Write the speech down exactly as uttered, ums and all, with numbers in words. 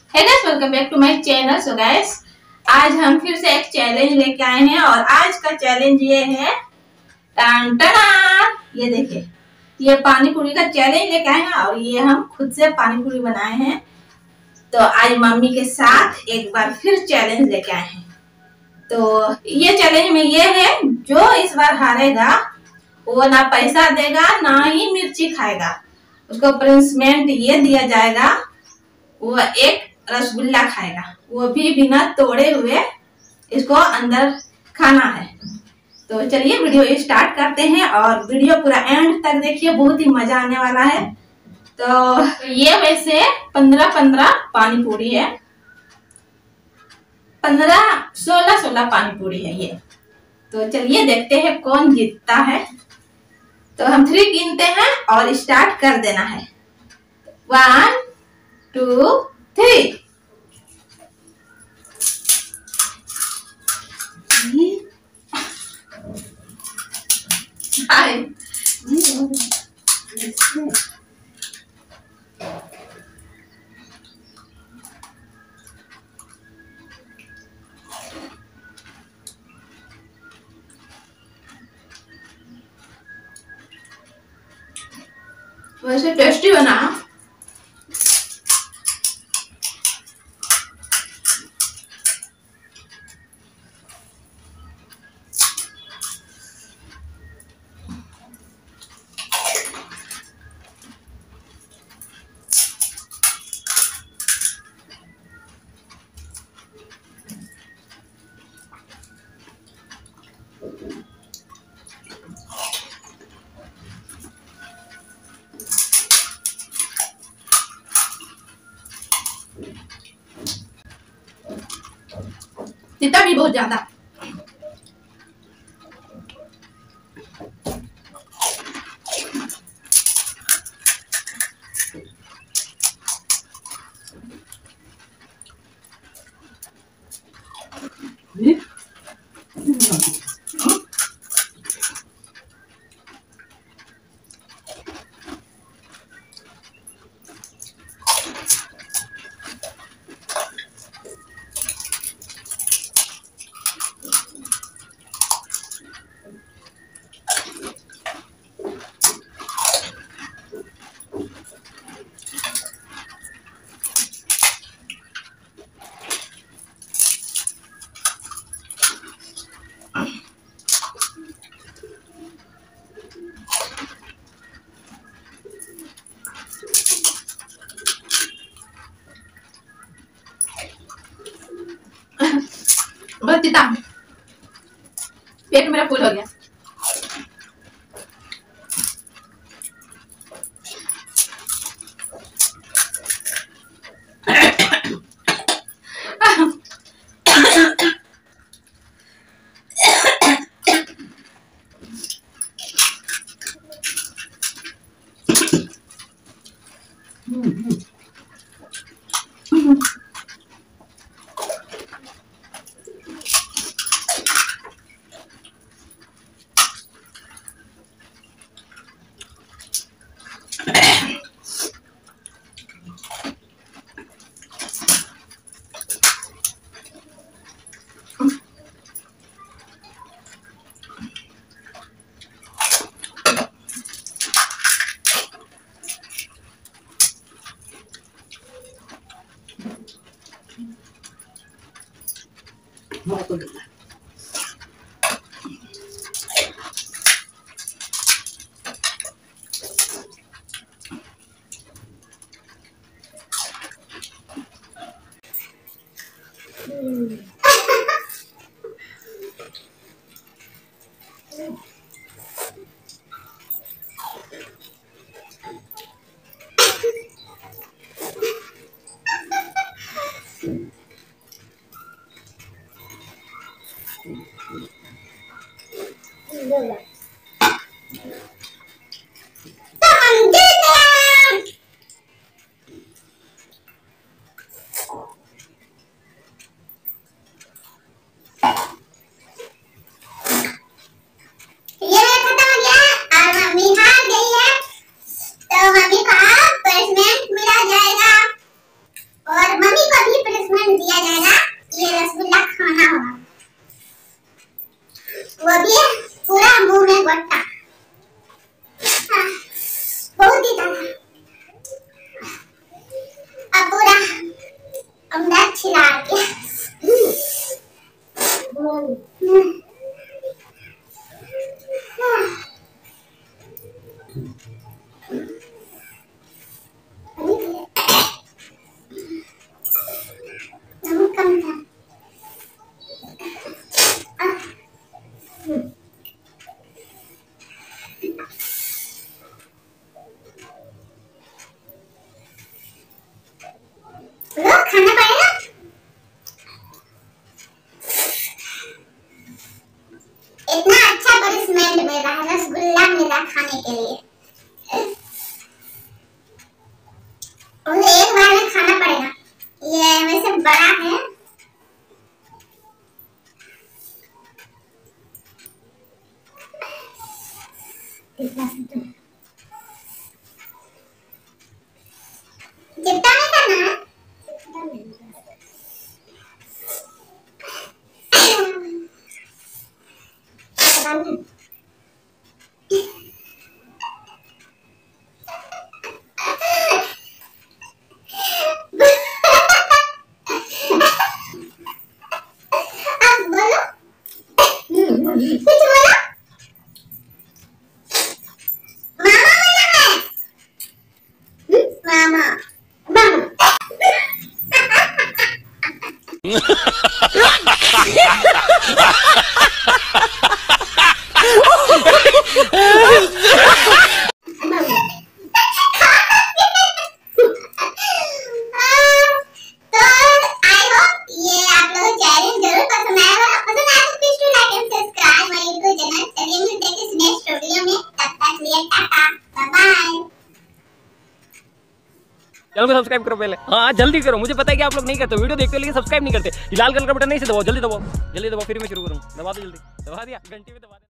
Hey guys, welcome back to my channel. So guys, आज हम फिर से एक चैलेंज लेके आए हैं और आज का चैलेंज ये है, टान टाना, ये देखिए, ये पानी पूरी का चैलेंज लेके आए हैं और ये हम खुद से पानी पूरी बनाए हैं। तो आज मम्मी के साथ एक बार फिर चैलेंज लेके आए हैं। तो ये चैलेंज में ये है, जो इस बार हारेगा वो ना पैसा देगा ना ही मिर्ची खाएगा। उसको पनिशमेंट ये दिया जाएगा, वो एक रसगुल्ला खाएगा, वो भी बिना तोड़े हुए इसको अंदर खाना है। तो चलिए वीडियो स्टार्ट करते हैं और वीडियो पूरा एंड तक देखिए, बहुत ही मजा आने वाला है। तो ये वैसे पंद्रह पंद्रह पानी पूरी है, पंद्रह सोलह सोलह पानी पूरी है ये। तो चलिए देखते हैं कौन जीतता है। तो हम थ्री गिनते हैं और स्टार्ट कर देना है। One two three. वैसे टेस्टी बना। तीता भी बहुत ज्यादा। बहुत तीता, पेट मेरा फुल हो गया। बहुत good. और मम्मी को खिलाया जाएगा, ये रसगुल्ला खाना होगा, वो भी पूरा मुंह में गोटा, बहुत ही ज्यादा, अब पूरा अंदर छिला के कम था। लोग खाना पड़ेगा, इतना अच्छा पनिशमेंट मिल रहा है, रसगुल्ला मिला खाने के लिए, मुझे एक बार में खाना पड़ेगा, ये वैसे बड़ा है, जितना नहीं करना है, अब बोलो, कुछ बोलो, मामा मामा चैनल को सब्सक्राइब करो पहले, हाँ जल्दी करो, मुझे पता है कि आप लोग नहीं करते, वीडियो देखते हो लेकिन सब्सक्राइब नहीं करते। लाल कलर का बटन नहीं से दबाओ, जल्दी दबाओ, जल्दी दबाओ, फिर मैं शुरू करूँ, दबा दो जल्दी, दबा दिया, घंटी में दबा